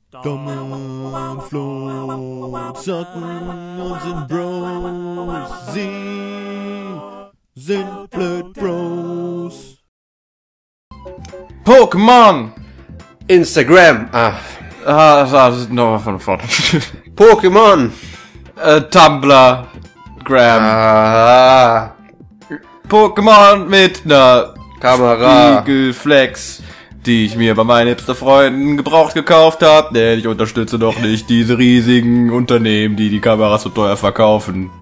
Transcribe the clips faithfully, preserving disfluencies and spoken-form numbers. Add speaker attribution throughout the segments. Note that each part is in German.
Speaker 1: Dom und Flo zocken und sind Bros. Sie sind blöd Bros.
Speaker 2: Pokémon!
Speaker 3: Instagram. Ah.
Speaker 2: Ah, das ist nochmal von vorne.
Speaker 3: Pokémon.
Speaker 2: äh, Tumblr. Gram.
Speaker 3: Ah.
Speaker 2: Pokémon mit ner
Speaker 3: Kamera.
Speaker 2: Spiegelflex, die ich mir bei meinen Hipster-Freunden gebraucht gekauft habe, denn ich unterstütze doch nicht diese riesigen Unternehmen, die die Kameras so teuer verkaufen.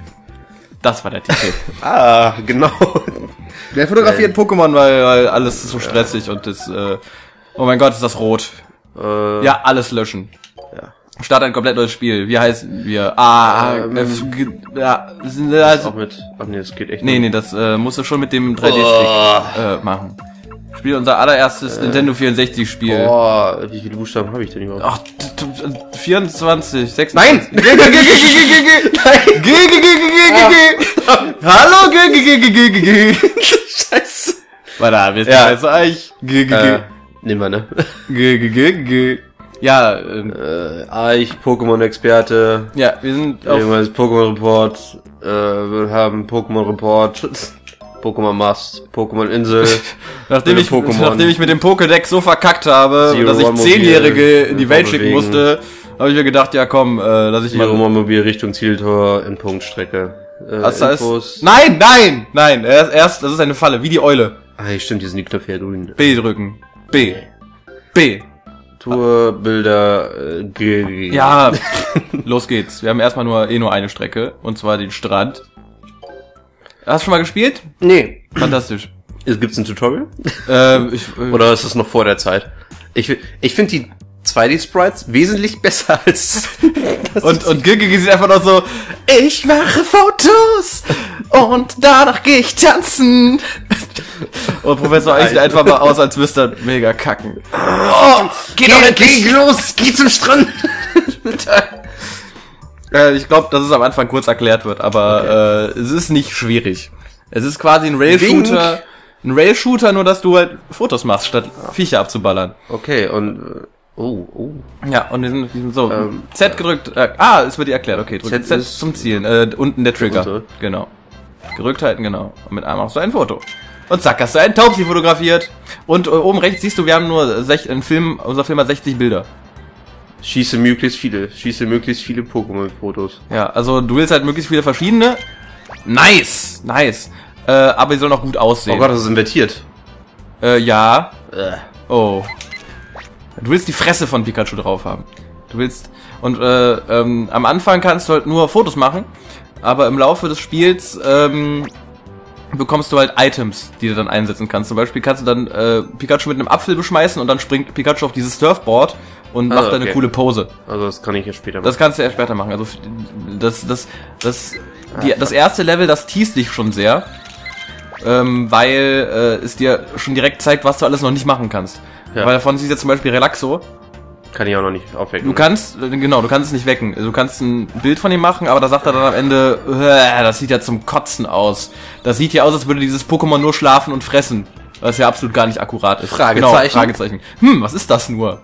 Speaker 2: Das war der Titel.
Speaker 3: Ah, genau.
Speaker 2: Wer fotografiert Pokémon, weil, weil alles ist so stressig und das, äh, oh mein Gott, ist das rot.
Speaker 3: Äh,
Speaker 2: Ja, alles löschen.
Speaker 3: Ja.
Speaker 2: Start ein komplett neues Spiel. Wie heißen wir? Ah,
Speaker 3: Ähm,
Speaker 2: F, G, ja, sind,
Speaker 3: Das
Speaker 2: also,
Speaker 3: auch mit. Ach nee, das geht echt
Speaker 2: nee,
Speaker 3: nicht.
Speaker 2: nee, das äh, musst du schon mit dem drei D-Stick
Speaker 3: Oh.
Speaker 2: äh, machen. Spiel unser allererstes äh. Nintendo vierundsechzig Spiel.
Speaker 3: Boah, wie viele Buchstaben habe ich denn überhaupt?
Speaker 2: Ach, t- t- vierundzwanzig, sechsundzwanzig.
Speaker 3: Nein!
Speaker 2: G, G, G, G, G, G, G, G, G, G, G, G, G. Hallo, G, G, G, G, G, G, G.
Speaker 3: Scheiße.
Speaker 2: Warte, wir sind
Speaker 3: Ja.
Speaker 2: jetzt eigentlich. G, G,
Speaker 3: Äh,
Speaker 2: G.
Speaker 3: nehmen wir, ne?
Speaker 2: G, G, G, G. Ja, ähm,
Speaker 3: Äh, Eich, Pokémon-Experte.
Speaker 2: ja, wir sind auf
Speaker 3: Irgendwas Pokémon-Report. Äh, wir haben Pokémon-Report. Pokémon Mast, Pokémon Insel.
Speaker 2: Nachdem ich,
Speaker 3: Pokémon.
Speaker 2: nachdem ich mit dem Pokédex so verkackt habe,
Speaker 3: Zero
Speaker 2: dass ich
Speaker 3: One
Speaker 2: Zehnjährige
Speaker 3: Mobil,
Speaker 2: in die Welt schicken
Speaker 3: bewegen.
Speaker 2: musste, habe ich mir gedacht, ja komm, äh, lass ich
Speaker 3: Die
Speaker 2: mal.
Speaker 3: Romanmobil Richtung Zieltor in Punktstrecke. Äh,
Speaker 2: Was heißt?
Speaker 3: Infos.
Speaker 2: Nein, nein, nein, erst, erst, das ist eine Falle, wie die Eule.
Speaker 3: Ah, hier stimmt, hier sind die Knöpfe ja grün.
Speaker 2: B drücken. B. B.
Speaker 3: Tour, Bilder, äh, G, G.
Speaker 2: Ja, los geht's. Wir haben erstmal nur, eh nur eine Strecke, und zwar den Strand. Hast du schon mal gespielt?
Speaker 3: Nee.
Speaker 2: Fantastisch.
Speaker 3: Es gibt's ein Tutorial?
Speaker 2: ähm, ich, äh,
Speaker 3: Oder ist es noch vor der Zeit? Ich, fi- ich finde die zwei D-Sprites wesentlich besser als das.
Speaker 2: Und, und Gigi sieht einfach noch so, ich mache Fotos und danach gehe ich tanzen. Und Professor Eich sieht einfach mal aus, als müsste er mega kacken.
Speaker 3: Oh, geh, doch endlich los, geh zum Strand.
Speaker 2: Äh, ich glaube, dass es am Anfang kurz erklärt wird, aber äh, es ist nicht schwierig. Es ist quasi ein Rail-Shooter, ein Rail-Shooter, nur dass du halt Fotos machst, statt Viecher abzuballern.
Speaker 3: Okay, und, äh, oh, oh.
Speaker 2: Ja, und die sind, die sind so,
Speaker 3: Ähm,
Speaker 2: Z gedrückt, äh, ah, es wird dir erklärt, okay, drück
Speaker 3: Z
Speaker 2: Z,
Speaker 3: ist-
Speaker 2: zum Zielen, äh, unten der Trigger,
Speaker 3: Unter.
Speaker 2: genau. Gerückt halten, genau. Und mit einem machst du ein Foto. Und zack, hast du einen Taubsi fotografiert. Und äh, oben rechts siehst du, wir haben nur sech, ein Film, unser Film hat sechzig Bilder.
Speaker 3: Schieße möglichst viele, schieße möglichst viele Pokémon-Fotos.
Speaker 2: Ja, also du willst halt möglichst viele verschiedene. Nice, nice. Äh, aber die sollen auch gut aussehen.
Speaker 3: Oh Gott, das ist invertiert.
Speaker 2: Äh, ja.
Speaker 3: Äh.
Speaker 2: Oh. Du willst die Fresse von Pikachu drauf haben. Du willst, und äh, ähm, am Anfang kannst du halt nur Fotos machen, aber im Laufe des Spiels ähm, bekommst du halt Items, die du dann einsetzen kannst. Zum Beispiel kannst du dann äh, Pikachu mit einem Apfel beschmeißen und dann springt Pikachu auf dieses Surfboard und macht
Speaker 3: Ah,
Speaker 2: dann eine
Speaker 3: okay.
Speaker 2: coole Pose.
Speaker 3: Also das kann ich ja später machen.
Speaker 2: Das kannst du erst später machen. Also das, das, das, die, das erste Level, das teast dich schon sehr, ähm, weil äh, es dir schon direkt zeigt, was du alles noch nicht machen kannst.
Speaker 3: Ja.
Speaker 2: Weil davon siehst du jetzt zum Beispiel Relaxo.
Speaker 3: Kann ich auch noch nicht aufwecken.
Speaker 2: Du kannst, äh, genau, du kannst es nicht wecken. Du kannst ein Bild von ihm machen, aber da sagt er dann am Ende, äh, das sieht ja zum Kotzen aus. Das sieht ja aus, als würde dieses Pokémon nur schlafen und fressen. Was ja absolut gar nicht akkurat ist.
Speaker 3: Fragezeichen.
Speaker 2: Genau, Fragezeichen. Hm, was ist das nur?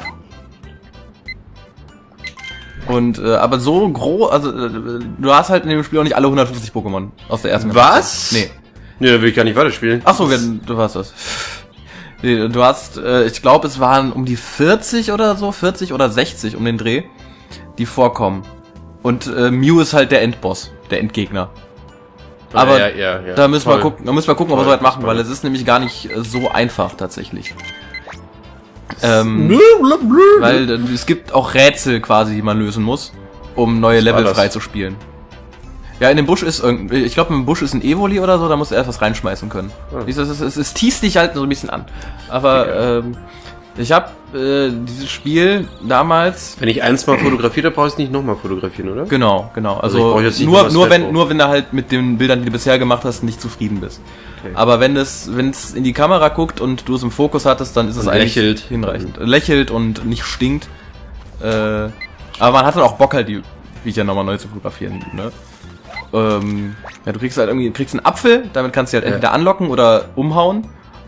Speaker 2: Und, äh, aber so groß, also, äh, du hast halt in dem Spiel auch nicht alle hundertfünfzig Pokémon aus der ersten
Speaker 3: Was?
Speaker 2: Nee.
Speaker 3: Nee, da will ich gar nicht weiterspielen.
Speaker 2: Ach so, wir- du hast das. Nee, du hast, äh, ich glaube, es waren um die vierzig oder so, vierzig oder sechzig um den Dreh, die vorkommen. Und äh, Mew ist halt der Endboss, der Endgegner. Aber
Speaker 3: ja, ja, ja.
Speaker 2: da müssen wir
Speaker 3: Toll.
Speaker 2: gucken, da müssen wir gucken, ob wir
Speaker 3: Toll,
Speaker 2: so weit machen,
Speaker 3: toll.
Speaker 2: weil es ist nämlich gar nicht äh, so einfach tatsächlich. Ähm, weil äh, es gibt auch Rätsel quasi, die man lösen muss, um neue
Speaker 3: Was war
Speaker 2: Level
Speaker 3: das?
Speaker 2: freizuspielen. Ja, in dem Busch ist irgendein, ich glaube im Busch ist ein Evoli oder so, da musst du erst was reinschmeißen können.
Speaker 3: Ah.
Speaker 2: Es, es, es, es teast dich halt so ein bisschen an. Aber
Speaker 3: Okay.
Speaker 2: ähm, ich habe äh, dieses Spiel damals,
Speaker 3: Wenn ich eins mal fotografiert habe, brauche ich es nicht nochmal fotografieren, oder?
Speaker 2: genau, genau,
Speaker 3: Also ich
Speaker 2: also,
Speaker 3: brauch jetzt nicht
Speaker 2: nur
Speaker 3: noch
Speaker 2: nur
Speaker 3: was
Speaker 2: wenn
Speaker 3: drauf.
Speaker 2: nur wenn du halt mit den Bildern, die du bisher gemacht hast, nicht zufrieden bist.
Speaker 3: Okay.
Speaker 2: Aber wenn es wenn es in die Kamera guckt und du es im Fokus hattest, dann ist es
Speaker 3: Und
Speaker 2: eigentlich
Speaker 3: lächelt.
Speaker 2: hinreichend. Lächelt und nicht stinkt. Äh, aber man hat dann auch Bock halt die Viecher nochmal neu zu fotografieren, ne? Ähm, ja, du kriegst halt irgendwie, du kriegst einen Apfel, damit kannst du halt
Speaker 3: Ja.
Speaker 2: entweder anlocken oder umhauen.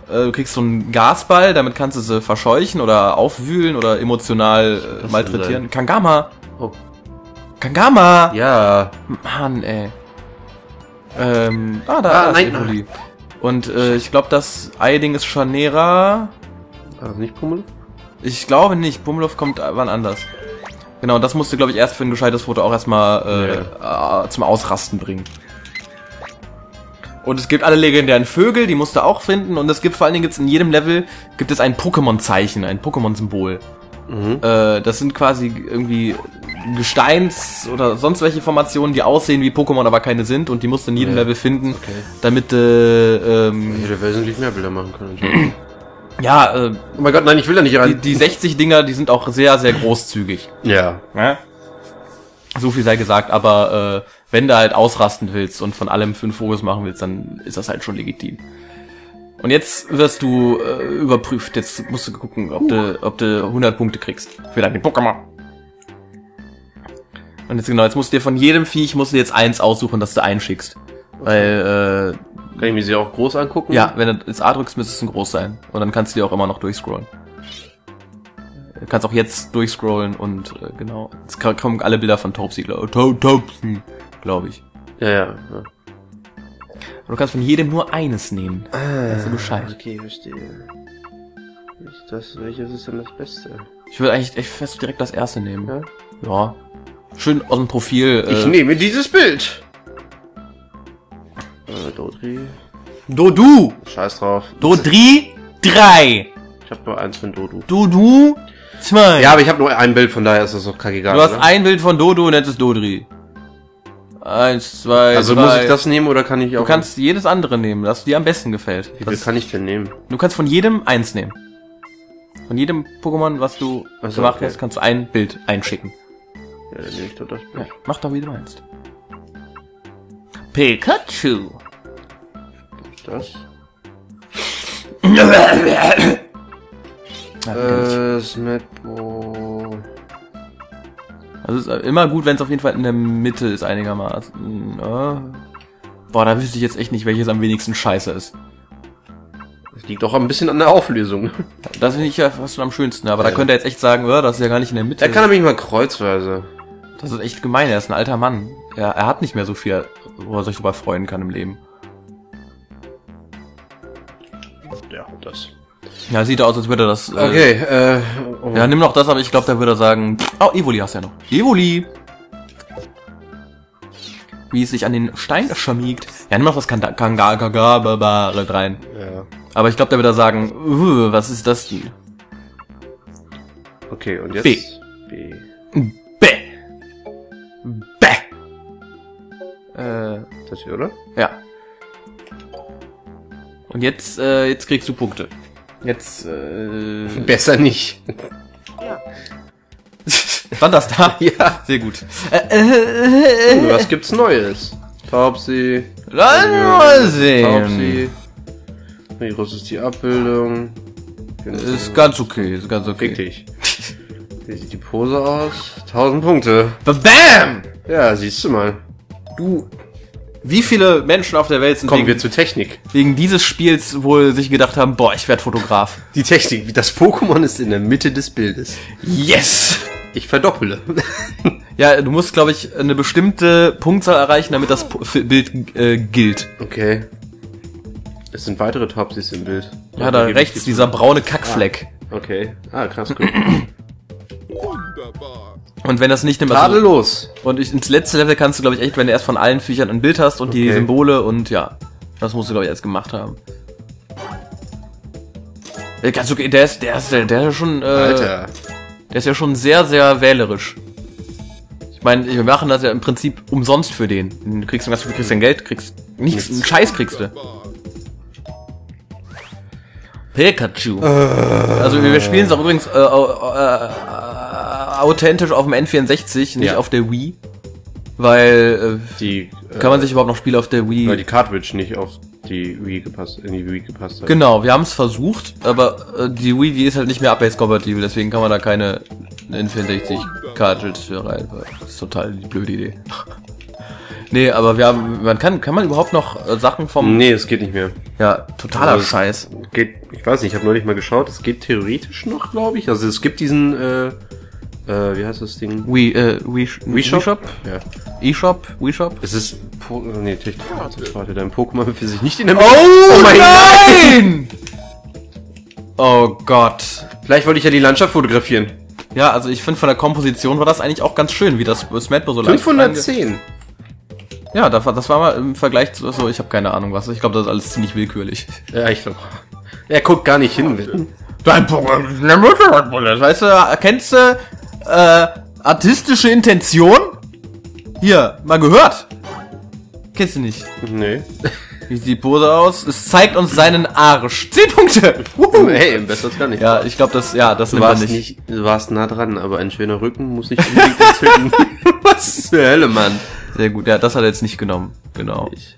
Speaker 2: Äh, du kriegst so einen Gasball, damit kannst du sie verscheuchen oder aufwühlen oder emotional äh, malträtieren. Kangama!
Speaker 3: Oh.
Speaker 2: Kangama!
Speaker 3: Ja.
Speaker 2: Mann, ey. Ähm, ah, da,
Speaker 3: Ah,
Speaker 2: da
Speaker 3: nein,
Speaker 2: ist Evoli. Und äh, ich glaube, das Eiding ist Chanera.
Speaker 3: Also nicht Pummeluff?
Speaker 2: Ich glaube nicht. Pummeluff kommt wann anders. Genau, das musst du, glaube ich, erst für ein gescheites Foto auch erstmal äh, äh, zum Ausrasten bringen. Und es gibt alle legendären Vögel, die musst du auch finden. Und es gibt vor allen Dingen gibt's in jedem Level gibt es ein Pokémon-Zeichen, ein Pokémon-Symbol.
Speaker 3: Mhm.
Speaker 2: Äh, das sind quasi irgendwie Gesteins- oder sonst welche Formationen, die aussehen wie Pokémon, aber keine sind. Und die musst du in jedem
Speaker 3: Ja.
Speaker 2: Level finden,
Speaker 3: Okay.
Speaker 2: damit äh, ähm,
Speaker 3: Ich hätte wesentlich mehr Bilder machen können.
Speaker 2: ja, äh,
Speaker 3: Oh mein Gott, nein, ich will da nicht
Speaker 2: die,
Speaker 3: rein.
Speaker 2: die sechzig Dinger, die sind auch sehr, sehr großzügig.
Speaker 3: Ja.
Speaker 2: Ja? So viel sei gesagt, aber äh, wenn du halt ausrasten willst und von allem fünf Fotos machen willst, dann ist das halt schon legitim. Und jetzt wirst du äh, überprüft. Jetzt musst du gucken, ob du, ob du hundert Punkte kriegst für deine Pokémon. Und jetzt genau, jetzt musst du dir von jedem Viech musst du jetzt eins aussuchen, das du einschickst. Weil,
Speaker 3: Kann ich mir sie auch groß angucken?
Speaker 2: äh, ja, wenn du das A drückst, müsste es ein groß sein. Und dann kannst du dir auch immer noch durchscrollen. Du kannst auch jetzt durchscrollen und äh, genau. Jetzt kommen alle Bilder von Taubsi, glaube ich. Glaube ich.
Speaker 3: Ja, ja. ja.
Speaker 2: Und du kannst von jedem nur eines nehmen. Weißt du Bescheid.
Speaker 3: Okay, verstehe. Ist das, welches ist denn das Beste?
Speaker 2: Ich würde eigentlich echt fest direkt das erste nehmen.
Speaker 3: Ja?
Speaker 2: Ja. Schön aus dem Profil.
Speaker 3: Ich
Speaker 2: Äh,
Speaker 3: nehme dieses Bild. Äh, Dodri.
Speaker 2: Dodu!
Speaker 3: Scheiß drauf.
Speaker 2: Dodri drei!
Speaker 3: Ich habe nur eins von Dodu.
Speaker 2: Dodu zwei!
Speaker 3: Ja, aber ich habe nur ein Bild, von daher ist das auch kackegal.
Speaker 2: du hast
Speaker 3: oder?
Speaker 2: ein Bild von Dodu und jetzt ist Dodri. Eins, zwei,
Speaker 3: Also
Speaker 2: drei.
Speaker 3: muss ich das nehmen oder kann ich auch...
Speaker 2: Du kannst jedes andere nehmen, das dir am besten gefällt.
Speaker 3: Wie viel
Speaker 2: Das,
Speaker 3: kann ich denn nehmen?
Speaker 2: du kannst von jedem eins nehmen. Von jedem Pokémon, was du
Speaker 3: Ach so,
Speaker 2: gemacht
Speaker 3: okay.
Speaker 2: hast, kannst du ein Bild einschicken.
Speaker 3: Ja, dann nehme ich doch das
Speaker 2: Ja,
Speaker 3: Bild.
Speaker 2: mach doch, wie du meinst. Pikachu.
Speaker 3: Das.
Speaker 2: Ja, kenn ich.
Speaker 3: Äh, Smetbo...
Speaker 2: Also es ist immer gut, wenn es auf jeden Fall in der Mitte ist einigermaßen. Ja. Boah, da wüsste ich jetzt echt nicht, welches am wenigsten scheiße ist.
Speaker 3: Das liegt auch ein bisschen an der Auflösung.
Speaker 2: Das finde ich ja fast schon am schönsten, aber
Speaker 3: Ja.
Speaker 2: da könnte er jetzt echt sagen, oh, das ist ja gar nicht in der Mitte.
Speaker 3: Er kann nämlich mal kreuzweise.
Speaker 2: Das ist echt gemein, er ist ein alter Mann. Er, er hat nicht mehr so viel, wo er sich drüber freuen kann im Leben.
Speaker 3: Ja, das.
Speaker 2: Ja, sieht aus, als würde er das... Äh,
Speaker 3: Okay, äh... Oh.
Speaker 2: Ja, nimm noch das, aber ich glaube, da würde er sagen... Oh, Evoli hast du ja noch. Evoli! Wie es sich an den Stein schmiegt. Ja, nimm noch das Kangagagabare rein.
Speaker 3: Ja.
Speaker 2: Aber ich glaube, der würde sagen... Uh, was ist das denn?
Speaker 3: Okay, und jetzt...
Speaker 2: B.
Speaker 3: B.
Speaker 2: Bäh! Bäh! Äh,
Speaker 3: Das hier, oder?
Speaker 2: ja. Und jetzt, äh, jetzt kriegst du Punkte. Jetzt, äh...
Speaker 3: Besser nicht.
Speaker 2: Stand das da?
Speaker 3: Ja.
Speaker 2: Sehr gut. Äh, äh, äh,
Speaker 3: Was gibt's Neues? Taubsi.
Speaker 2: Lass mal sehen.
Speaker 3: Taubsi. Wie groß ist die Abbildung?
Speaker 2: Ist ganz okay, ist ganz okay.
Speaker 3: Richtig. Wie sieht die Pose aus? tausend Punkte.
Speaker 2: Bam!
Speaker 3: Ja, siehst du mal.
Speaker 2: Du, wie viele Menschen auf der Welt sind
Speaker 3: Kommen wir
Speaker 2: wegen,
Speaker 3: zur Technik.
Speaker 2: wegen dieses Spiels wohl sich gedacht haben, boah, ich werd Fotograf.
Speaker 3: Die Technik, wie das Pokémon ist in der Mitte des Bildes.
Speaker 2: Yes!
Speaker 3: Ich verdoppele.
Speaker 2: Ja, du musst, glaube ich, eine bestimmte Punktzahl erreichen, damit das Po- F- Bild äh, gilt.
Speaker 3: Okay. Es sind weitere Taubsis im Bild.
Speaker 2: Ja, da
Speaker 3: Gebe ich
Speaker 2: rechts,
Speaker 3: die-
Speaker 2: dieser braune Kackfleck.
Speaker 3: Okay. Ah, krass, gut.
Speaker 2: Und wenn das nicht nimmt, also,
Speaker 3: Tadellos.
Speaker 2: und ich, ins letzte Level kannst du, glaube ich, echt, wenn du erst von allen Viechern ein Bild hast und die
Speaker 3: Okay.
Speaker 2: Symbole und ja, das musst du, glaube ich, erst gemacht haben. Ja, ganz okay, der ist, der ist, der, der ist schon, äh,
Speaker 3: Alter.
Speaker 2: der ist ja schon sehr, sehr wählerisch. Ich meine, wir machen das ja im Prinzip umsonst für den. Du kriegst du kriegst dein Geld, kriegst nichts, einen Scheiß kriegst du. Pikachu. Also wir spielen es auch übrigens äh, äh, äh, authentisch auf dem N vierundsechzig, nicht
Speaker 3: Ja.
Speaker 2: auf der Wii. Weil,
Speaker 3: Die,
Speaker 2: äh, kann man sich überhaupt noch Spiele auf der Wii...
Speaker 3: weil die Cartridge nicht auf die Wii gepasst, in die Wii gepasst hat.
Speaker 2: Genau, wir haben es versucht, aber äh, die Wii, die ist halt nicht mehr abwärtskompatibel, deswegen kann man da keine N vierundsechzig Cartridge für rein. Das ist total die blöde Idee. Nee, aber wir haben, man kann, kann man überhaupt noch äh, Sachen vom,
Speaker 3: Nee, es geht nicht mehr.
Speaker 2: Ja, totaler
Speaker 3: Also,
Speaker 2: Scheiß.
Speaker 3: Geht, ich weiß nicht, ich habe neulich mal geschaut, es geht theoretisch noch, glaube ich. Also es gibt diesen, äh, äh, wie heißt das Ding?
Speaker 2: Wii, äh, Wii, Wii Shop?
Speaker 3: Shop? Ja.
Speaker 2: eShop? Wii Shop?
Speaker 3: Es ist, po nee, Technik, warte, dein Pokémon befindet sich nicht in der
Speaker 2: Oh,
Speaker 3: oh mein
Speaker 2: nein! Oh Gott.
Speaker 3: Vielleicht wollte ich ja die Landschaft fotografieren.
Speaker 2: Ja, also ich finde von der Komposition war das eigentlich auch ganz schön, wie das Smash Bros. So leicht
Speaker 3: fünfhundertzehn.
Speaker 2: Ja, das war, das war mal im Vergleich zu so, ich habe keine Ahnung was. Ich glaube, das ist alles ziemlich willkürlich.
Speaker 3: Ja, ich glaube. Er guckt gar nicht hin.
Speaker 2: Dein Pokémon, weißt du, kennst du äh, artistische Intention? Hier, mal gehört. Kennst du nicht?
Speaker 3: Nee.
Speaker 2: Wie sieht die Pose aus? Es zeigt uns seinen Arsch. Zehn Punkte.
Speaker 3: Hey, besser als gar nicht.
Speaker 2: Ja, ich glaube, das, ja, das
Speaker 3: Du
Speaker 2: nimmt er
Speaker 3: warst
Speaker 2: nicht.
Speaker 3: nicht, du warst nah dran, aber ein schöner Rücken muss nicht unbedingt entzünden. Was zur Hölle, Mann?
Speaker 2: Sehr gut, ja, das hat er jetzt nicht genommen. Genau.
Speaker 3: Ich.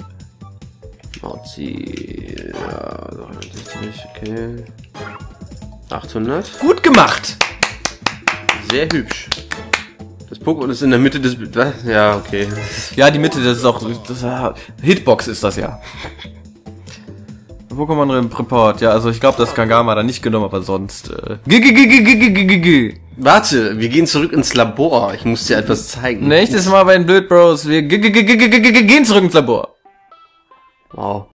Speaker 3: Mauzi, ja, dreihundertsechzig, okay. achthundert.
Speaker 2: Gut gemacht.
Speaker 3: Sehr hübsch. Das Pokémon ist in der Mitte des, was? Ja, okay.
Speaker 2: Ja, die Mitte, das ist auch, das, ah, Hitbox ist das ja. Pokémon Report, ja, also ich glaube, das Kangama da nicht genommen, aber sonst, äh, g -g -g -g -g -g -g -g.
Speaker 3: Warte, wir gehen zurück ins Labor. Ich muss dir etwas zeigen.
Speaker 2: Nächstes Mal bei den Blöd Bros, wir g -g -g -g -g -g -g gehen zurück ins Labor.
Speaker 3: Wow.